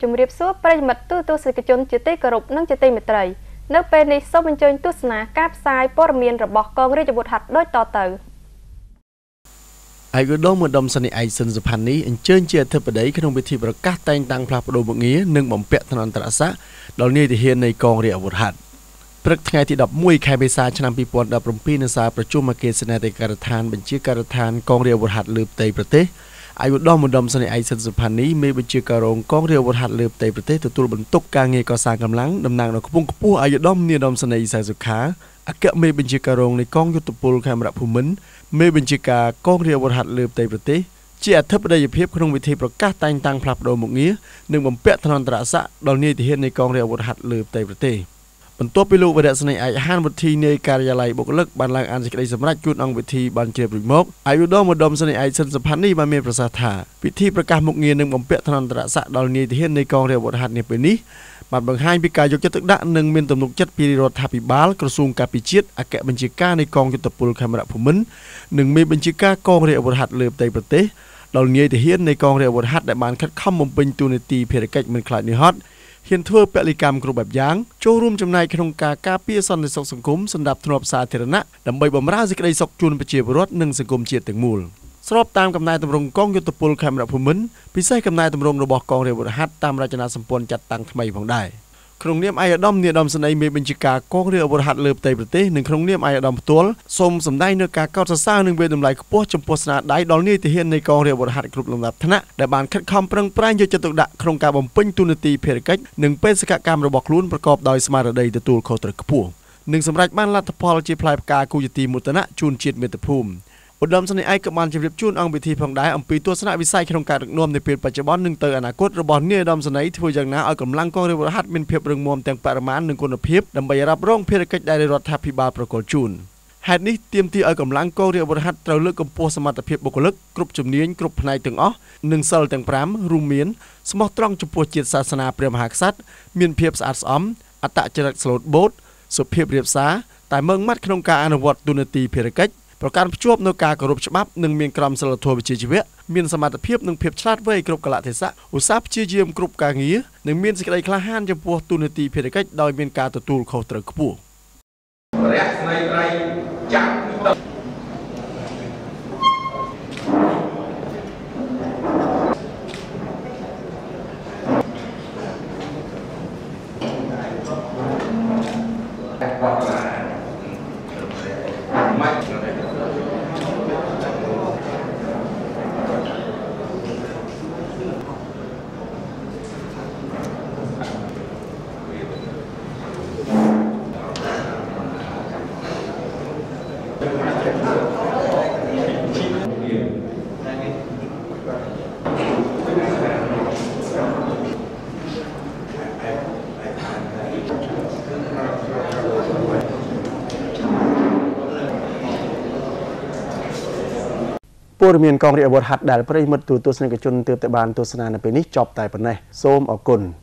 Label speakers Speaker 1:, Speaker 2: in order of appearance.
Speaker 1: ជំរាបសួរប្រិយមិត្តទូសិកជនជាទីគោរពនិងជាទីមេត្រីនៅពេលនេះសូមអញ្ជើញទស្សនាការផ្សាយព័ត៌មានរបស់កងរាជអាវុធហត្ថដូចតទៅ
Speaker 2: ឯកឧត្តមឧត្តមសេនីយ៍ឯកសិនសុផាន់នីអញ្ជើញជាអធិបតីក្នុងពិធីប្រកាសតែងតាំងផ្លាស់ប្តូរមុខងារនិងបំពាក់ឋានន្តរស័ក្តិដល់នាយទាហាននៃកងរាជអាវុធហត្ថព្រឹកថ្ងៃទី11ខែមេសាឆ្នាំ2017នៅសាលប្រជុំអគ្គសេនាធិការដ្ឋានបញ្ជាការដ្ឋានកងរាជអាវុធហត្ថលើផ្ទៃប្រទេសឯកឧត្តមឧត្តមសេនីយ៍ឯកសិនសុផាន់នីមេបញ្ជាការរងកងរាជអាវុធហត្ថលើផ្ទៃប្រទេសទទួលបន្ទុកការងារកសាងកម្លាំងតំណាងដល់ខ្ពង់ខ្ពស់ឯកឧត្តមនាយឧត្តមសេនីយ៍សែសុខាអគ្គមេបញ្ជាការរងនៃកងយុទ្ធពលខេមរៈភូមិន្ទមេបញ្ជាការកងរាជអាវុធហត្ថលើផ្ទៃប្រទេសជាអធិបតីភាពក្នុងវិធីប្រកាសតែងតាំងផ្លាស់ប្តូរមុខងារនិងបំពាក់ឋានន្តរស័ក្តិដល់នាយទាហាននៃកងរាជអាវុធហត្ថលើផ្ទៃប្រទេសបន្ទាប់ពីលោកវរៈសេនីយ៍ឯកហានវុធីនៃការិយាល័យបុគ្គលិកបានឡើងអានសេចក្តីសម្រេចជូនអង្គវិធីបានជ្រាបរួចមកឯកឧត្តមឧត្តមសេនីយ៍ឯកសិនសុផាន់នីបានមានប្រសាសន៍ថាពិធីប្រកាសមុខងារនិងបំពាក់ឋានន្តរស័ក្តិដល់នាយទាហាននៃកងរាជអាវុធហត្ថនាពេលនេះបានបង្ហាញពីការយកចិត្តទុកដាក់និងមានទំនុកចិត្តពីរដ្ឋាភិបាលក្រសួងការពារជាតិអគ្គបញ្ជាការនៃកងយុទ្ធពលខេមរៈភូមិន្ទនិងមេបញ្ជាការកងរាជអាវុធហត្ថលើផ្ទៃប្រទេសដល់នាយទាហាននៃកងរាជអាវុធហត្ថដែលបានខិតខំបំពេញតួនាទីភារកិច្ចមិនខ្លាចនឿយហត់ហ៊ានធ្វើពលិកម្មគ្រប់បែបយ៉ាងចូលរួមចំណែកក្នុងការការពារសន្តិសុខសង្គមសម្រាប់ធ្នាប់សាធារណៈដើម្បីបម្រើសេចក្តីសុខជូនប្រជាពលរដ្ឋនិងសង្គមជាតិទាំងមូលស្របតាមកំណែទម្រង់កងយុទ្ធពលខេមរៈភូមិន្ទពិសេសកំណែទម្រង់របស់កងរាជអាវុធហត្ថតាមរចនាសម្ព័ន្ធចាត់តាំងថ្មីផងដែរក្នុងនាមឯកឧត្តមនាយឧត្តមសេនីយ៍មេបញ្ជាការកងរាជអាវុធហត្ថលើផ្ទៃប្រទេសនិងក្នុងនាមឯកឧត្តមផ្ទាល់សូមសម្ដែងនូវការកោតសរសើរនិងវាយតម្លៃខ្ពស់ចំពោះស្នាដៃដល់នាយទាហាននៃកងរាជអាវុធហត្ថគ្រប់លំដាប់ថ្នាក់ដែលបានខិតខំប្រឹងប្រែងយកចិត្តទុកដាក់ក្នុងការបំពេញតួនាទីភារកិច្ចនិងបេសកកម្មរបស់ខ្លួនប្រកបដោយស្មារតីទទួលខុសត្រូវខ្ពស់និងសម្រេចបានលទ្ធផលជាផ្លែផ្កាគូជាទីមោទនៈជូនជាតិមាតុភូមិឧត្តមសេនីយ៍ឯកក៏បានជម្រាបជូនអង្គពិធីផងដែរអំពីទស្សនវិស័យក្នុងការដឹកនាំនៅពេលបច្ចុប្បន្ននិងទៅអនាគតរបស់នាយឧត្តមសេនីយ៍ធ្វើយ៉ាងណាឲ្យកម្លាំងកងរាជអាវុធហត្ថមានភាពរឹងមាំទាំងបរិមាណនិងគុណភាពដើម្បីរ៉ាប់រងភារកិច្ចដែលរដ្ឋាភិបាលប្រគល់ជូនហេតុនេះទាមទារឲ្យកម្លាំងកងរាជអាវុធហត្ថត្រូវលើកកម្ពស់សមត្ថភាពបុគ្គលិកគ្រប់ជំនាញគ្រប់ផ្នែកទាំងអស់និងសិលទាំង5រួមមានស្មោះត្រង់ចំពោះជាតិសាសនាព្រះមហាក្សត្រមានភាពស្អាតស្អំអត្តចរិតស្លូតបូតសុភាពរាបសារតែម៉ឺងម៉ាត់ក្នុងការអនុវត្តតួនាទីភារកិច្ចប្រកាន់ភ្ជាប់នូវការគោរពច្បាប់និងមានក្រមសីលធម៌វិជ្ជាជីវៈមានសមត្ថភាពនិងភាពឆ្លាតវៃគ្រប់កលៈទេសៈឧស្សាហ៍ព្យាយាមគ្រប់ការងារនិងមានសេចក្តីក្លាហានចំពោះតួនាទីភារកិច្ចដោយមានការទទួលខុសត្រូវខ្ពស់រយៈស្នេហ៍ត្រីចាក់ព័ត៌មានកងរាជអាវុធហត្ថដែលប្រិយមិត្តទូទស្សនិកជនទើបតែបានទស្សនានៅពេលនេះចប់តែប៉ុណ្ណេះសូមអរគុណ